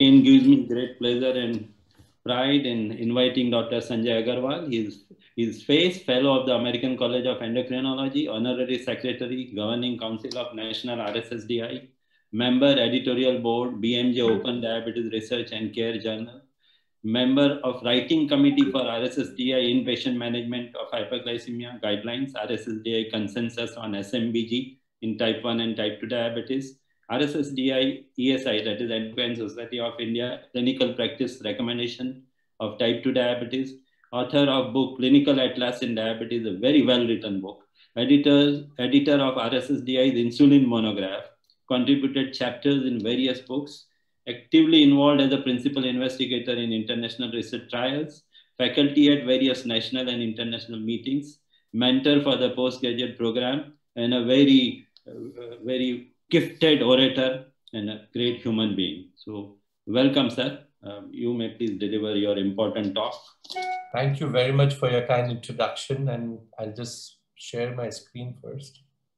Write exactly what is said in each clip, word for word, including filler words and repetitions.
It gives me great pleasure and pride in inviting Doctor Sanjay Agarwal. He is, he is FACE, Fellow of the American College of Endocrinology, Honorary Secretary, Governing Council of National R S S D I, Member, Editorial Board, B M J Open Diabetes Research and Care Journal, Member of Writing Committee for R S S D I Inpatient Management of Hyperglycemia Guidelines, R S S D I Consensus on S M B G in Type one and Type two Diabetes, R S S D I E S I, that is Endocrine Society of India, Clinical Practice Recommendation of Type two Diabetes, author of book Clinical Atlas in Diabetes, a very well-written book, editor, editor of R S S D I's Insulin Monograph, contributed chapters in various books, actively involved as a principal investigator in international research trials, faculty at various national and international meetings, mentor for the postgraduate program, and a very, uh, very gifted orator and a great human being. So welcome, sir. Um, you may please deliver your important talk. Thank you very much for your kind introduction, and I'll just share my screen first.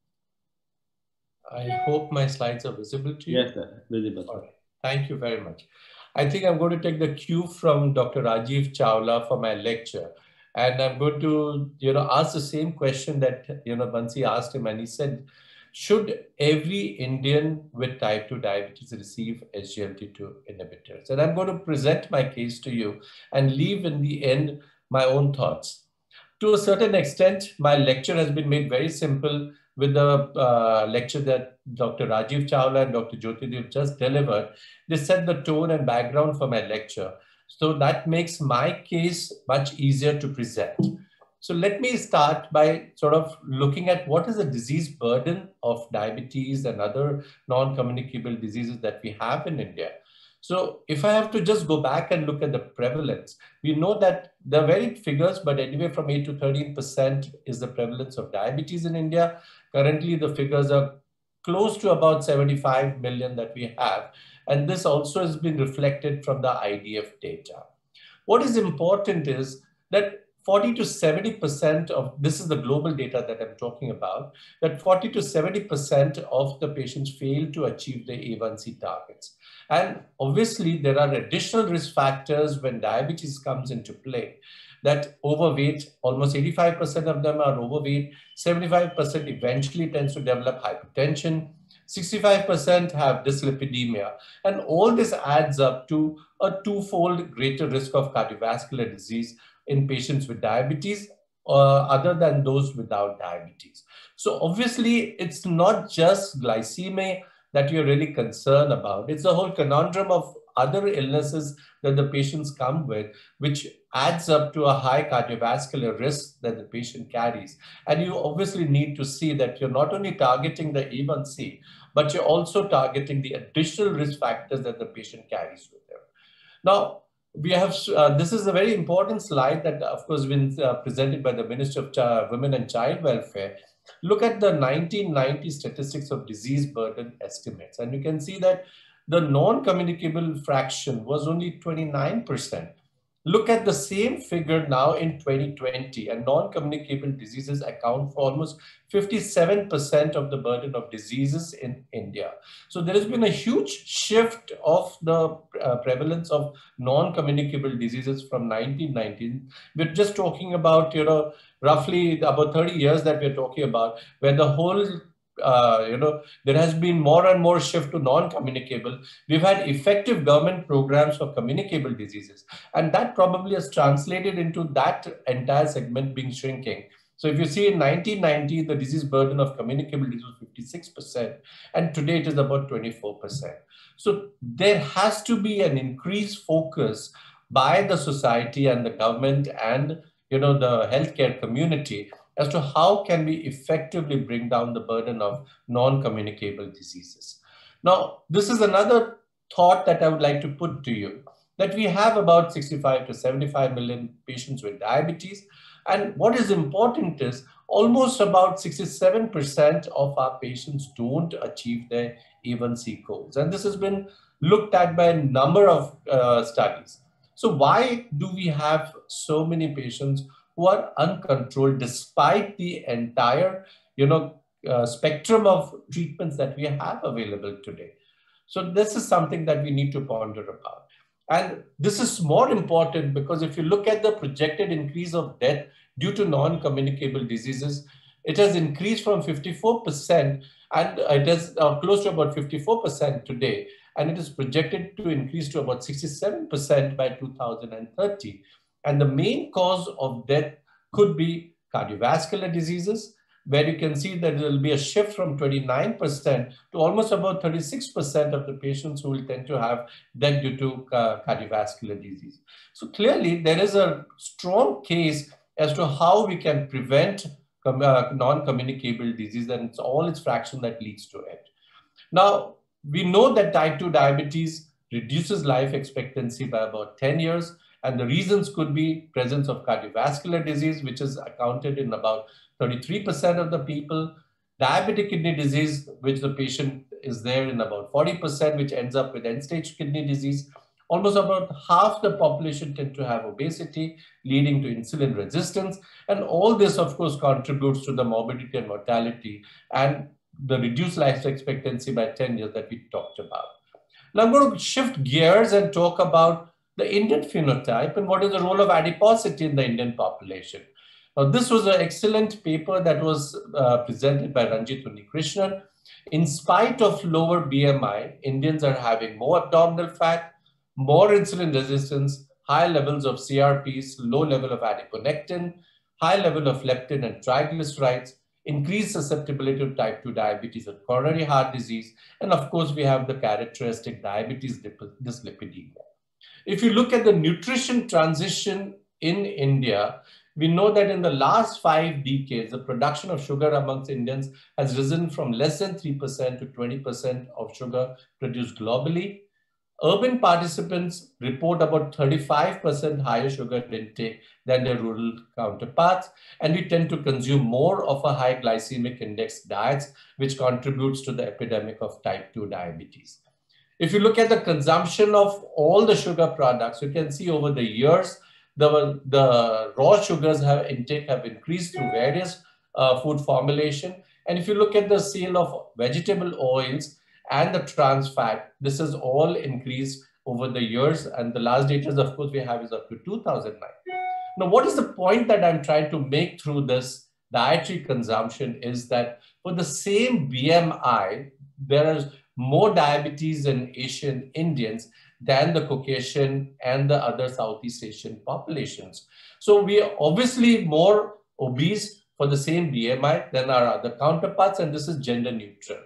I hope my slides are visible to you. Yes, sir, visible. All right. Thank you very much. I think I'm going to take the cue from Doctor Rajiv Chawla for my lecture. And I'm going to, you know, ask the same question that, you know, Bansi asked him, and he said, should every Indian with type two diabetes receive S G L T two inhibitors? And I'm going to present my case to you and leave in the end my own thoughts. To a certain extent, my lecture has been made very simple with the uh, lecture that Doctor Rajiv Chawla and Doctor Jyotidev just delivered. They set the tone and background for my lecture. So that makes my case much easier to present. So let me start by sort of looking at what is the disease burden of diabetes and other non-communicable diseases that we have in India. So if I have to just go back and look at the prevalence, we know that there are varied figures, but anyway from eight to thirteen percent is the prevalence of diabetes in India. Currently, the figures are close to about seventy-five million that we have. And this also has been reflected from the I D F data. What is important is that forty to seventy percent of, this is the global data that I'm talking about, that forty to seventy percent of the patients fail to achieve the A one C targets. And obviously there are additional risk factors when diabetes comes into play, that overweight, almost eighty-five percent of them are overweight, seventy-five percent eventually tends to develop hypertension, sixty-five percent have dyslipidemia, and all this adds up to a twofold greater risk of cardiovascular disease in patients with diabetes uh, other than those without diabetes. So obviously it's not just glycemia that you're really concerned about. It's the whole conundrum of other illnesses that the patients come with, which adds up to a high cardiovascular risk that the patient carries. And you obviously need to see that you're not only targeting the A one C, but you're also targeting the additional risk factors that the patient carries with them. Now, we have, uh, this is a very important slide that of course been uh, presented by the Minister of Ch- Women and Child Welfare. Look at the nineteen ninety statistics of disease burden estimates. And you can see that the non-communicable fraction was only twenty-nine percent. Look at the same figure now in twenty twenty, and non-communicable diseases account for almost fifty-seven percent of the burden of diseases in India. So there has been a huge shift of the uh, prevalence of non-communicable diseases from nineteen ninety. We're just talking about, you know, roughly about thirty years that we're talking about, where the whole Uh, you know, there has been more and more shift to non-communicable. We've had effective government programs for communicable diseases, and that probably has translated into that entire segment being shrinking. So if you see in nineteen ninety, the disease burden of communicable disease was fifty-six percent, and today it is about twenty-four percent. So there has to be an increased focus by the society and the government and, you know, the healthcare community as to how can we effectively bring down the burden of non-communicable diseases. Now, this is another thought that I would like to put to you, that we have about sixty-five to seventy-five million patients with diabetes. And what is important is almost about sixty-seven percent of our patients don't achieve their A one C goals. And this has been looked at by a number of uh, studies. So why do we have so many patients who are uncontrolled despite the entire, you know, uh, spectrum of treatments that we have available today? So this is something that we need to ponder about. And this is more important because if you look at the projected increase of death due to non-communicable diseases, it has increased from fifty-four percent and it is uh, close to about fifty-four percent today. And it is projected to increase to about sixty-seven percent by two thousand thirty. And the main cause of death could be cardiovascular diseases, where you can see that there will be a shift from twenty-nine percent to almost about thirty-six percent of the patients who will tend to have death due to uh, cardiovascular disease. So clearly, there is a strong case as to how we can prevent uh, non-communicable disease, and it's all its fraction that leads to it. Now, we know that type two diabetes reduces life expectancy by about ten years, and the reasons could be presence of cardiovascular disease, which is accounted in about thirty-three percent of the people, diabetic kidney disease, which the patient is there in about forty percent, which ends up with end-stage kidney disease. Almost about half the population tend to have obesity, leading to insulin resistance. And all this, of course, contributes to the morbidity and mortality and the reduced life expectancy by ten years that we talked about. Now I'm going to shift gears and talk about the Indian phenotype and what is the role of adiposity in the Indian population. Now, this was an excellent paper that was uh, presented by Ranjit Unnikrishnan. In spite of lower B M I, Indians are having more abdominal fat, more insulin resistance, high levels of C R Ps, low level of adiponectin, high level of leptin and triglycerides, increased susceptibility to type two diabetes and coronary heart disease. And of course, we have the characteristic diabetes dyslipidemia. If you look at the nutrition transition in India, we know that in the last five decades, the production of sugar amongst Indians has risen from less than three percent to twenty percent of sugar produced globally. Urban participants report about thirty-five percent higher sugar intake than their rural counterparts, and we tend to consume more of a high glycemic index diets, which contributes to the epidemic of type two diabetes. If you look at the consumption of all the sugar products, you can see over the years, the, the raw sugars have intake have increased through various uh, food formulation. And if you look at the sale of vegetable oils and the trans fat, this has all increased over the years. And the last data, of course, we have is up to two thousand nine. Now, what is the point that I'm trying to make through this dietary consumption is that for the same B M I, there is more diabetes in Asian Indians than the Caucasian and the other Southeast Asian populations. So we are obviously more obese for the same B M I than our other counterparts, and this is gender neutral.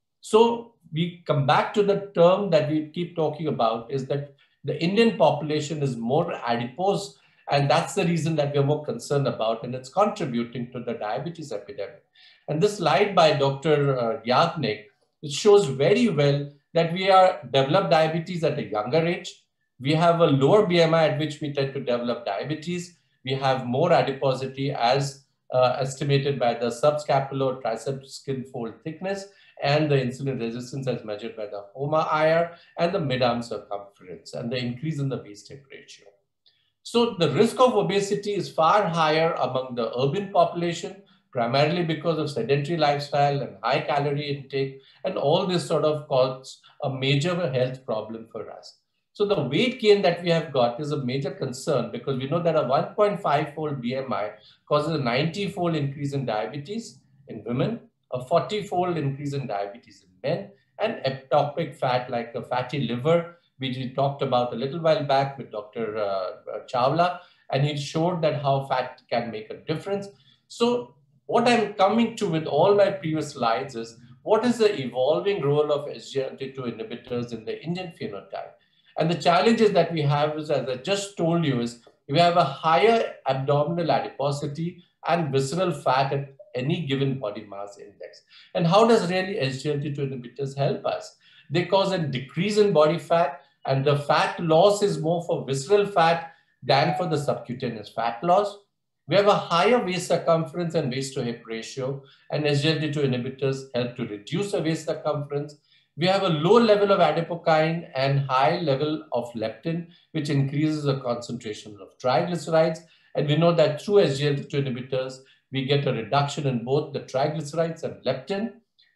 So we come back to the term that we keep talking about is that the Indian population is more adipose, and that's the reason that we're more concerned about, and it's contributing to the diabetes epidemic. And this slide by Doctor Uh, Yagnik, it shows very well that we are develop diabetes at a younger age. We have a lower B M I at which we tend to develop diabetes. We have more adiposity as uh, estimated by the subscapular tricep skin fold thickness and the insulin resistance as measured by the HOMA-I R and the mid-arm circumference and the increase in the waist-hip ratio. So the risk of obesity is far higher among the urban population, primarily because of sedentary lifestyle and high calorie intake, and all this sort of causes a major health problem for us. So the weight gain that we have got is a major concern because we know that a one point five fold B M I causes a ninety fold increase in diabetes in women, a forty fold increase in diabetes in men, and ectopic fat like a fatty liver, which we talked about a little while back with Doctor Uh, Chawla, and he showed that how fat can make a difference. So what I'm coming to with all my previous slides is what is the evolving role of S G L T two inhibitors in the Indian phenotype? And the challenges that we have is, as I just told you, is we have a higher abdominal adiposity and visceral fat at any given body mass index. And how does really S G L T two inhibitors help us? They cause a decrease in body fat, and the fat loss is more for visceral fat than for the subcutaneous fat loss. We have a higher waist circumference and waist to hip ratio, and S G L T two inhibitors help to reduce the waist circumference. We have a low level of adipokine and high level of leptin, which increases the concentration of triglycerides. And we know that through S G L T two inhibitors, we get a reduction in both the triglycerides and leptin.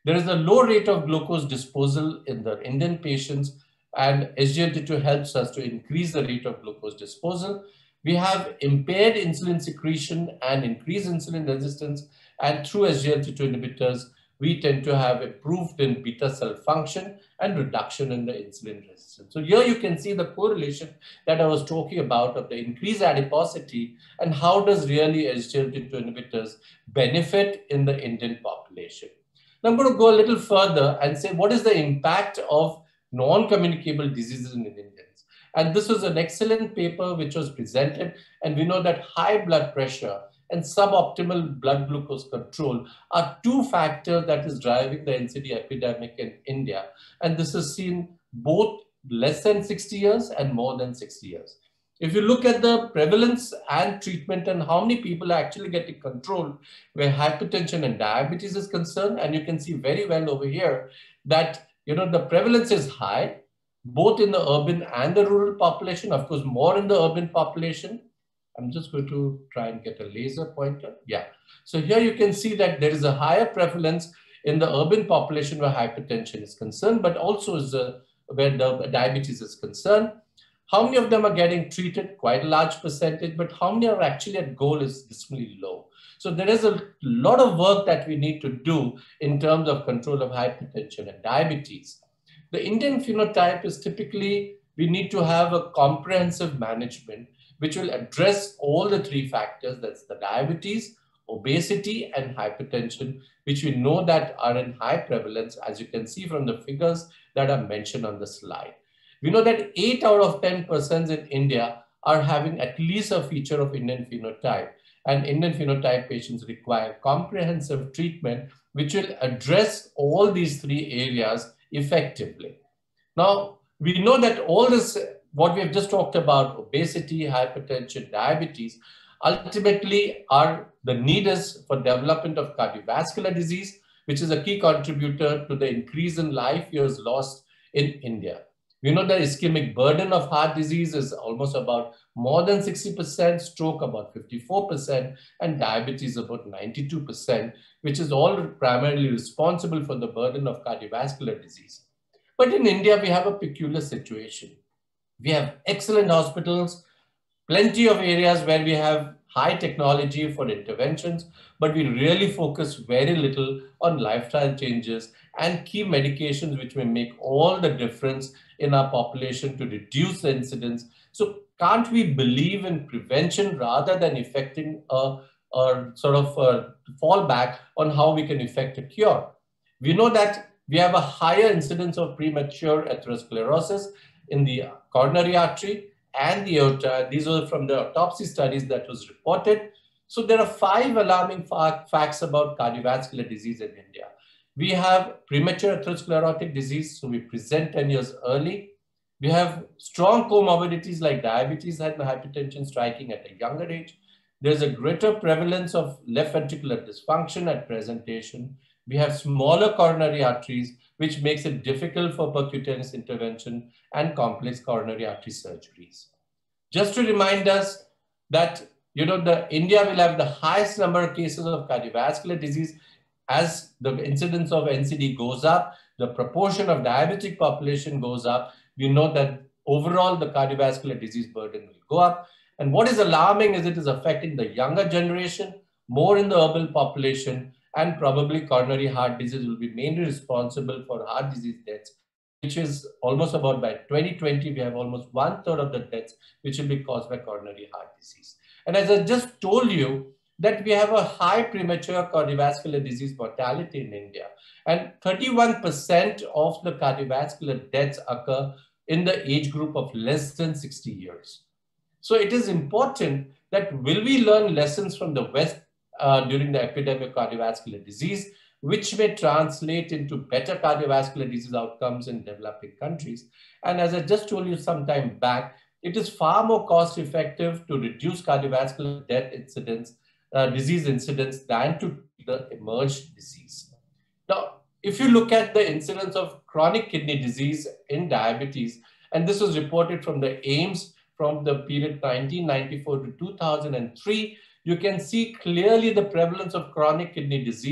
There is a low rate of glucose disposal in the Indian patients, and S G L T two helps us to increase the rate of glucose disposal. We have impaired insulin secretion and increased insulin resistance, and through S G L T two inhibitors, we tend to have improved in beta cell function and reduction in the insulin resistance. So here you can see the correlation that I was talking about of the increased adiposity and how does really S G L T two inhibitors benefit in the Indian population. Now I'm going to go a little further and say what is the impact of non-communicable diseases in Indians. And this was an excellent paper which was presented, and we know that high blood pressure and suboptimal blood glucose control are two factors that is driving the N C D epidemic in India. And this is seen both less than sixty years and more than sixty years. If you look at the prevalence and treatment and how many people are actually getting controlled where hypertension and diabetes is concerned, and you can see very well over here that you know the prevalence is high, both in the urban and the rural population, of course, more in the urban population. I'm just going to try and get a laser pointer. Yeah. So here you can see that there is a higher prevalence in the urban population where hypertension is concerned, but also is a, where the diabetes is concerned. How many of them are getting treated? Quite a large percentage, but how many are actually at goal is dismally low. So there is a lot of work that we need to do in terms of control of hypertension and diabetes. The Indian phenotype is typically, we need to have a comprehensive management which will address all the three factors, that's the diabetes, obesity, and hypertension, which we know that are in high prevalence, as you can see from the figures that are mentioned on the slide. We know that eight out of ten persons in India are having at least a feature of Indian phenotype, and Indian phenotype patients require comprehensive treatment, which will address all these three areas effectively. Now, we know that all this, what we have just talked about, obesity, hypertension, diabetes, ultimately are the need is for development of cardiovascular disease, which is a key contributor to the increase in life years lost in India. We know the ischemic burden of heart disease is almost about more than sixty percent, stroke about fifty-four percent, and diabetes about ninety-two percent, which is all primarily responsible for the burden of cardiovascular disease. But in India, we have a peculiar situation. We have excellent hospitals, plenty of areas where we have high technology for interventions, but we really focus very little on lifestyle changes and key medications which may make all the difference in our population to reduce the incidence. So can't we believe in prevention rather than effecting a, a sort of a fallback on how we can effect a cure? We know that we have a higher incidence of premature atherosclerosis in the coronary artery and the aorta. These are from the autopsy studies that was reported. So there are five alarming fa facts about cardiovascular disease in India. We have premature atherosclerotic disease, so we present ten years early. We have strong comorbidities like diabetes and hypertension striking at a younger age. There's a greater prevalence of left ventricular dysfunction at presentation. We have smaller coronary arteries, which makes it difficult for percutaneous intervention and complex coronary artery surgeries. Just to remind us that, you know, the India will have the highest number of cases of cardiovascular disease. As the incidence of N C D goes up, the proportion of diabetic population goes up. We know that overall the cardiovascular disease burden will go up. And what is alarming is it is affecting the younger generation, more in the urban population, and probably coronary heart disease will be mainly responsible for heart disease deaths, which is almost about by twenty twenty, we have almost one third of the deaths, which will be caused by coronary heart disease. And as I just told you, that we have a high premature cardiovascular disease mortality in India. And thirty-one percent of the cardiovascular deaths occur in the age group of less than sixty years. So it is important that will we learn lessons from the West uh, during the epidemic of cardiovascular disease, which may translate into better cardiovascular disease outcomes in developing countries. And as I just told you some time back, it is far more cost effective to reduce cardiovascular death incidence Uh, disease incidence than to the emerged disease. Now, if you look at the incidence of chronic kidney disease in diabetes, and this was reported from the AIMS from the period nineteen ninety-four to two thousand three, you can see clearly the prevalence of chronic kidney disease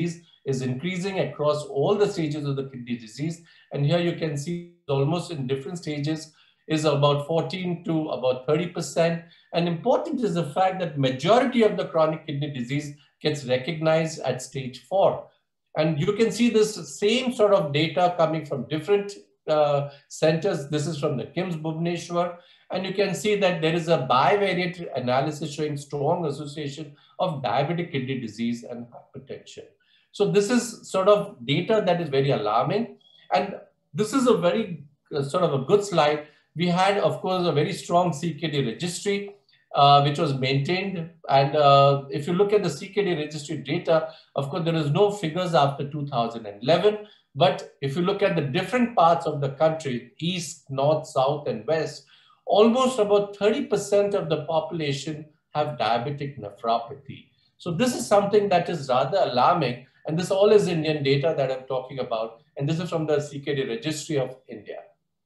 is increasing across all the stages of the kidney disease. And here you can see almost in different stages is about fourteen to about thirty percent. And important is the fact that majority of the chronic kidney disease gets recognized at stage four. And you can see this same sort of data coming from different uh, centers. This is from the KIMS Bhubaneswar. And you can see that there is a bivariate analysis showing strong association of diabetic kidney disease and hypertension. So this is sort of data that is very alarming. And this is a very uh, sort of a good slide. We had, of course, a very strong C K D registry, uh, which was maintained. And uh, if you look at the C K D registry data, of course, there is no figures after two thousand eleven. But if you look at the different parts of the country, east, north, south, and west, almost about thirty percent of the population have diabetic nephropathy. So this is something that is rather alarming. And this all is Indian data that I'm talking about. And this is from the C K D registry of India.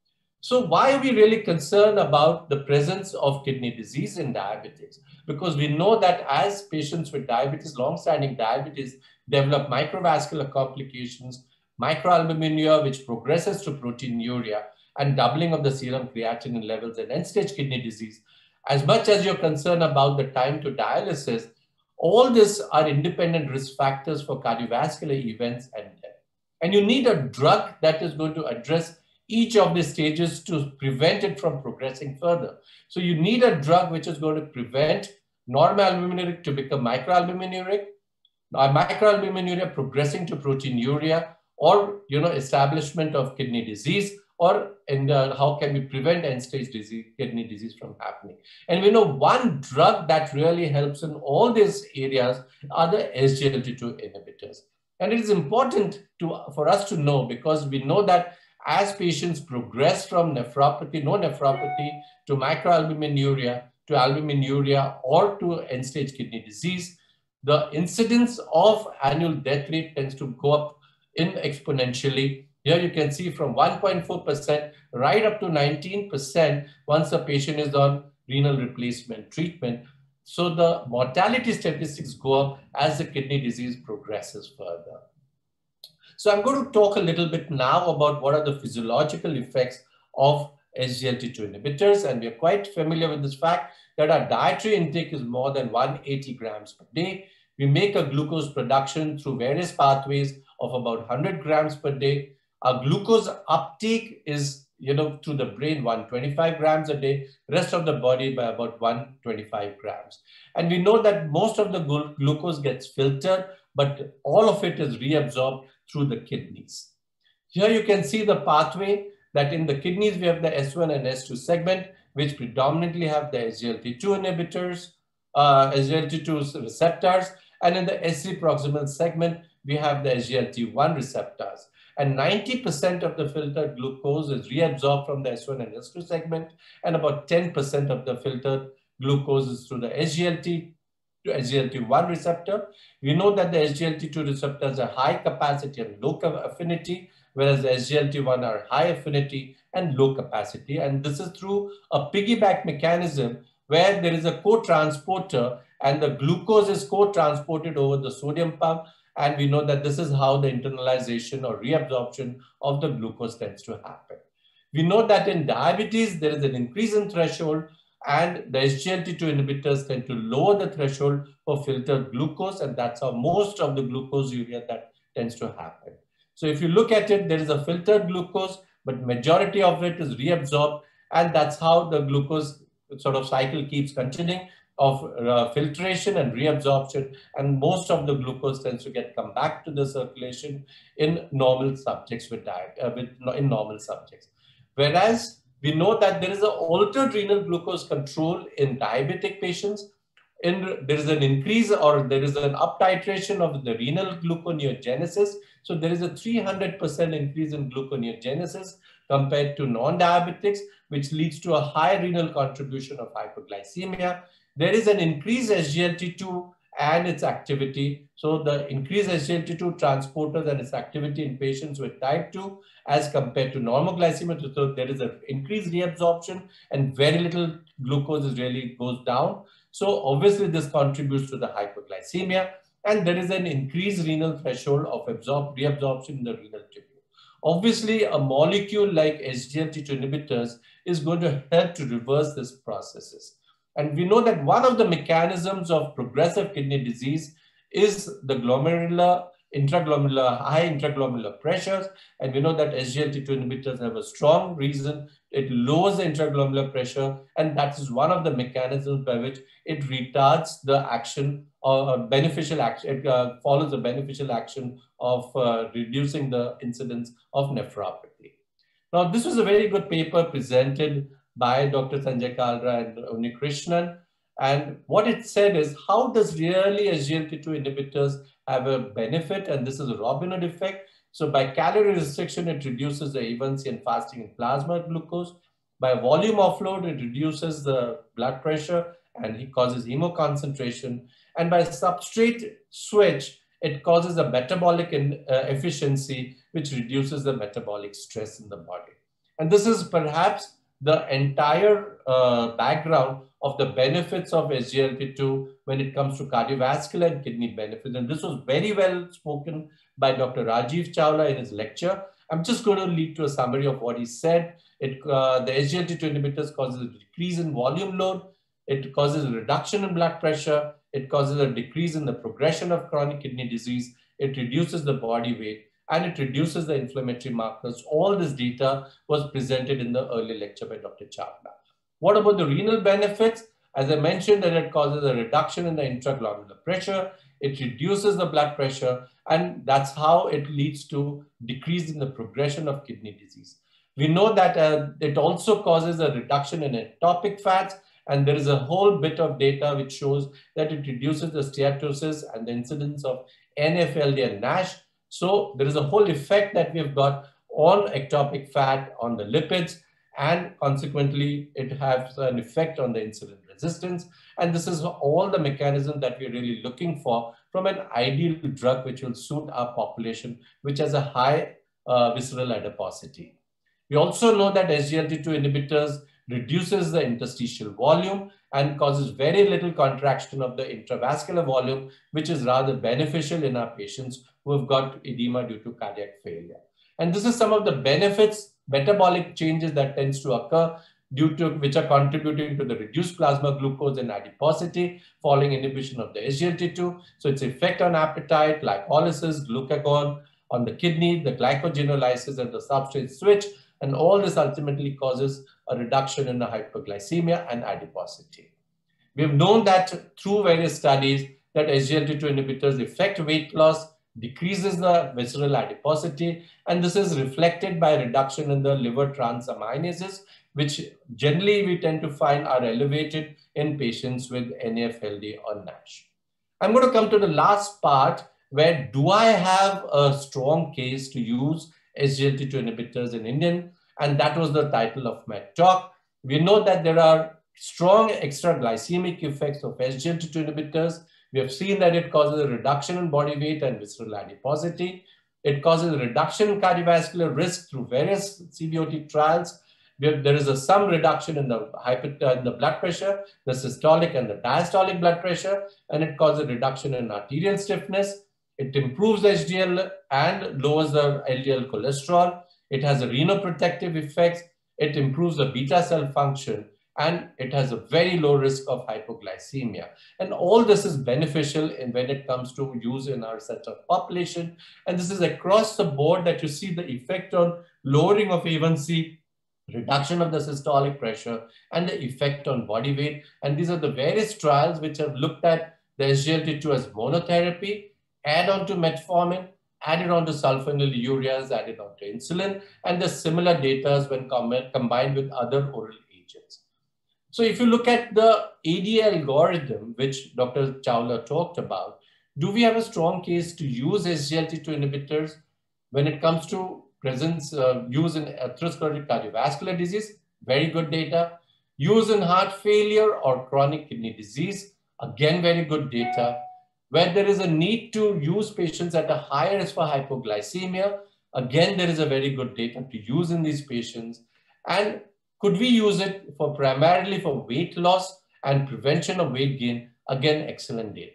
So why are we really concerned about the presence of kidney disease in diabetics? Because we know that as patients with diabetes, long-standing diabetes, develop microvascular complications, microalbuminuria, which progresses to proteinuria, and doubling of the serum creatinine levels and end-stage kidney disease. As much as you're concerned about the time to dialysis, all these are independent risk factors for cardiovascular events and death. And you need a drug that is going to address each of the stages to prevent it from progressing further. So you need a drug which is going to prevent normalbuminuric to become microalbuminuric, uh, microalbuminuria progressing to proteinuria, or you know, establishment of kidney disease, or in uh, how can we prevent end-stage disease, kidney disease from happening. And we know one drug that really helps in all these areas are the S G L T two inhibitors. And it is important to, for us to know, because we know that as patients progress from nephropathy, no nephropathy, to microalbuminuria, to albuminuria, or to end-stage kidney disease, the incidence of annual death rate tends to go up in exponentially. Here you can see from one point four percent right up to nineteen percent once a patient is on renal replacement treatment. So the mortality statistics go up as the kidney disease progresses further. So I'm going to talk a little bit now about what are the physiological effects of S G L T two inhibitors. And we're quite familiar with this fact that our dietary intake is more than one hundred eighty grams per day. We make a glucose production through various pathways of about one hundred grams per day. Our glucose uptake is, you know, through the brain, one hundred twenty-five grams a day, rest of the body by about one hundred twenty-five grams. And we know that most of the glucose gets filtered, but all of it is reabsorbed through the kidneys. Here you can see the pathway that in the kidneys, we have the S one and S two segment, which predominantly have the S G L T two inhibitors, uh, S G L T two receptors. And in the S three proximal segment, we have the S G L T one receptors. And ninety percent of the filtered glucose is reabsorbed from the S one and S two segment. And about ten percent of the filtered glucose is through the S G L T to S G L T one receptor. We know that the S G L T two receptors are high capacity and low affinity, whereas the S G L T one are high affinity and low capacity. And this is through a piggyback mechanism where there is a co-transporter and the glucose is co-transported over the sodium pump. And we know that this is how the internalization or reabsorption of the glucose tends to happen. We know that in diabetes, there is an increase in threshold, and the S G L T two inhibitors tend to lower the threshold for filtered glucose, and that's how most of the glucose urea that tends to happen. So if you look at it, there is a filtered glucose, but majority of it is reabsorbed, and that's how the glucose sort of cycle keeps continuing of uh, filtration and reabsorption, and most of the glucose tends to get come back to the circulation in normal subjects with diet, uh, with, in normal subjects. Whereas we know that there is an altered renal glucose control in diabetic patients. In, there is an increase or there is an up titration of the renal gluconeogenesis. So there is a three hundred percent increase in gluconeogenesis compared to non-diabetics, which leads to a high renal contribution of hypoglycemia. There is an increased S G L T two and its activity. So the increased S G L T two transporters and its activity in patients with type two as compared to normoglycemia. So there is an increased reabsorption and very little glucose is really goes down. So obviously this contributes to the hypoglycemia. and there is an increased renal threshold of absorb reabsorption in the renal tubule. Obviously, a molecule like S G L T two inhibitors is going to help to reverse these processes. And we know that one of the mechanisms of progressive kidney disease is the glomerular, intraglomerular, high intraglomerular pressures. And we know that S G L T two inhibitors have a strong reason. It lowers the intraglomerular pressure, and that is one of the mechanisms by which it retards the action or beneficial action. It uh, follows the beneficial action of uh, reducing the incidence of nephropathy. Now, this was a very good paper presented by Doctor Sanjay Kalra and Unnikrishnan. And what it said is, how does really S G L T two inhibitors have a benefit? And this is a Robin Hood effect. So by calorie restriction, it reduces the A one C and fasting in plasma glucose. By volume offload, it reduces the blood pressure and it causes hemoconcentration. And by substrate switch, it causes a metabolic in, uh, efficiency, which reduces the metabolic stress in the body. And this is perhaps the entire uh, background of the benefits of S G L T two when it comes to cardiovascular and kidney benefits. And this was very well spoken by Doctor Rajiv Chawla in his lecture. I'm just going to lead to a summary of what he said. It, uh, the S G L T two inhibitors causes a decrease in volume load. It causes a reduction in blood pressure. It causes a decrease in the progression of chronic kidney disease. It reduces the body weight, and it reduces the inflammatory markers. All this data was presented in the early lecture by Doctor Chawla. What about the renal benefits? As I mentioned, that it causes a reduction in the intraglomerular pressure. It reduces the blood pressure, and that's how it leads to decrease in the progression of kidney disease. We know that uh, it also causes a reduction in ectopic fats, and there is a whole bit of data which shows that it reduces the steatosis and the incidence of N F L D and NASH. So there is a whole effect that we've got on ectopic fat, on the lipids, and consequently, it has an effect on the insulin resistance. And this is all the mechanism that we're really looking for from an ideal drug which will suit our population, which has a high uh, visceral adiposity. We also know that S G L T two inhibitors reduces the interstitial volume and causes very little contraction of the intravascular volume, which is rather beneficial in our patients who have got edema due to cardiac failure. And this is some of the benefits, metabolic changes that tends to occur due to which are contributing to the reduced plasma glucose and adiposity following inhibition of the S G L T two. So its effect on appetite, lipolysis, glucagon, on the kidney, the glycogenolysis and the substrate switch, and all this ultimately causes a reduction in the hyperglycemia and adiposity. We have known that through various studies that S G L T two inhibitors affect weight loss, decreases the visceral adiposity, and this is reflected by reduction in the liver transaminases, which generally we tend to find are elevated in patients with N A F L D or NASH. I'm going to come to the last part where do I have a strong case to use S G L T two inhibitors in Indian, and that was the title of my talk. We know that there are strong extraglycemic effects of S G L T two inhibitors. We have seen that it causes a reduction in body weight and visceral adiposity. It causes a reduction in cardiovascular risk through various C V O T trials. Have, there is a some reduction in the, hyper, uh, in the blood pressure, the systolic and the diastolic blood pressure, and it causes a reduction in arterial stiffness. It improves H D L and lowers the L D L cholesterol. It has a renoprotective effects. It improves the beta cell function, and it has a very low risk of hypoglycemia. And all this is beneficial in when it comes to use in our center population. And this is across the board that you see the effect on lowering of A one C, reduction of the systolic pressure, and the effect on body weight. And these are the various trials which have looked at the S G L T two as monotherapy, add on to metformin, added on to sulfonylureas, added on to insulin, and the similar data when com combined with other oral agents. So if you look at the A D A algorithm, which Doctor Chawla talked about, do we have a strong case to use S G L T two inhibitors when it comes to presence, uh, use in atherosclerotic cardiovascular disease? Very good data. Use in heart failure or chronic kidney disease? Again, very good data. Where there is a need to use patients at a higher risk for hypoglycemia, again, there is a very good data to use in these patients. And could we use it for primarily for weight loss and prevention of weight gain? Again, excellent data.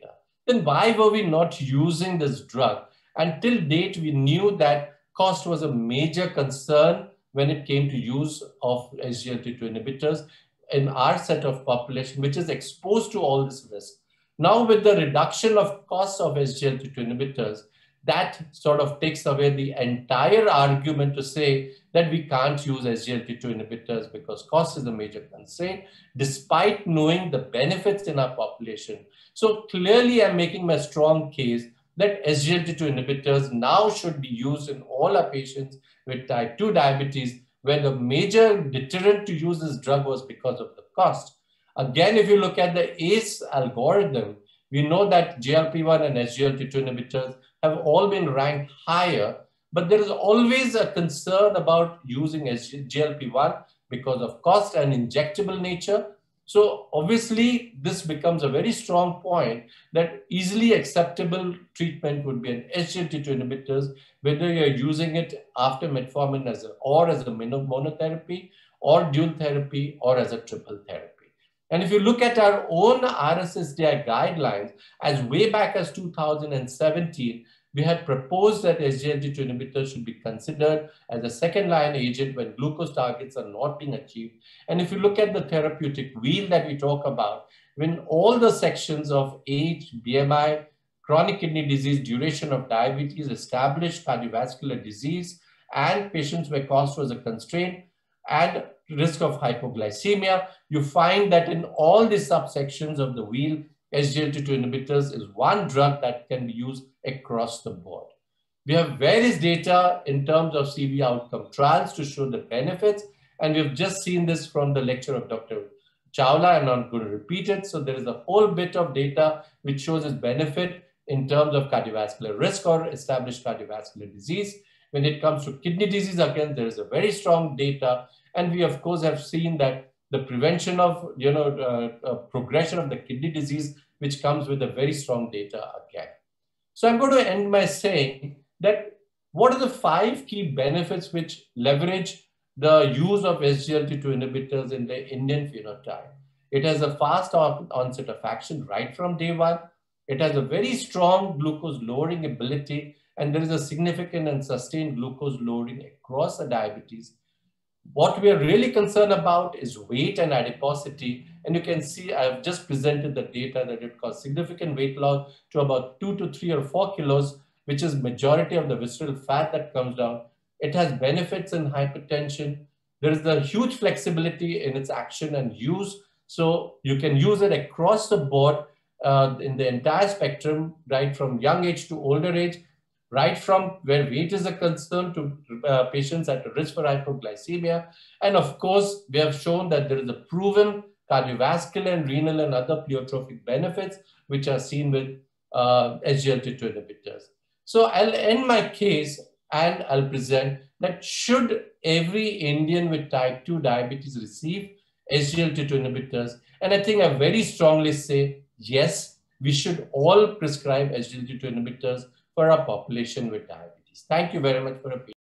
then why were we not using this drug? Until date, we knew that cost was a major concern when it came to use of S G L T two inhibitors in our set of population, which is exposed to all this risk. Now, with the reduction of cost of S G L T two inhibitors, that sort of takes away the entire argument to say that we can't use S G L T two inhibitors because cost is a major constraint, despite knowing the benefits in our population. So clearly, I'm making my strong case that S G L T two inhibitors now should be used in all our patients with type two diabetes, where the major deterrent to use this drug was because of the cost. Again, if you look at the A C E algorithm, we know that G L P one and S G L T two inhibitors have all been ranked higher, but there is always a concern about using G L P one because of cost and injectable nature. So obviously, this becomes a very strong point that easily acceptable treatment would be an S G L T two inhibitors, whether you're using it after metformin as a, or as a monotherapy, or dual therapy, or as a triple therapy. And if you look at our own R S S D I guidelines, as way back as two thousand seventeen, we had proposed that S G L T two inhibitors should be considered as a second-line agent when glucose targets are not being achieved. And if you look at the therapeutic wheel that we talk about, when all the sections of age, B M I, chronic kidney disease, duration of diabetes, established cardiovascular disease, and patients where cost was a constraint, and risk of hypoglycemia, you find that in all the subsections of the wheel, S G L T two inhibitors is one drug that can be used across the board. We have various data in terms of C V outcome trials to show the benefits, and we've just seen this from the lecture of Doctor Chawla. I'm not going to repeat it. So there is a whole bit of data which shows its benefit in terms of cardiovascular risk or established cardiovascular disease. When it comes to kidney disease, again, there is a very strong data. And we, of course, have seen that the prevention of, you know, uh, uh, progression of the kidney disease, which comes with a very strong data again. So I'm going to end by saying that what are the five key benefits which leverage the use of S G L T two inhibitors in the Indian phenotype? It has a fast onset of action right from day one. It has a very strong glucose lowering ability, and there is a significant and sustained glucose lowering across the diabetes. What we are really concerned about is weight and adiposity. And you can see I've just presented the data that it caused significant weight loss to about two to three or four kilos, which is majority of the visceral fat that comes down. It has benefits in hypertension. There is a huge flexibility in its action and use. So you can use it across the board uh, in the entire spectrum, right from young age to older age, right from where weight is a concern to uh, patients at risk for hypoglycemia. And of course, we have shown that there is a proven cardiovascular and renal and other pleiotropic benefits, which are seen with uh, S G L T two inhibitors. So I'll end my case and I'll present that should every Indian with type two diabetes receive S G L T two inhibitors? And I think I very strongly say, yes, we should all prescribe S G L T two inhibitors for our population with diabetes. Thank you very much for your patience.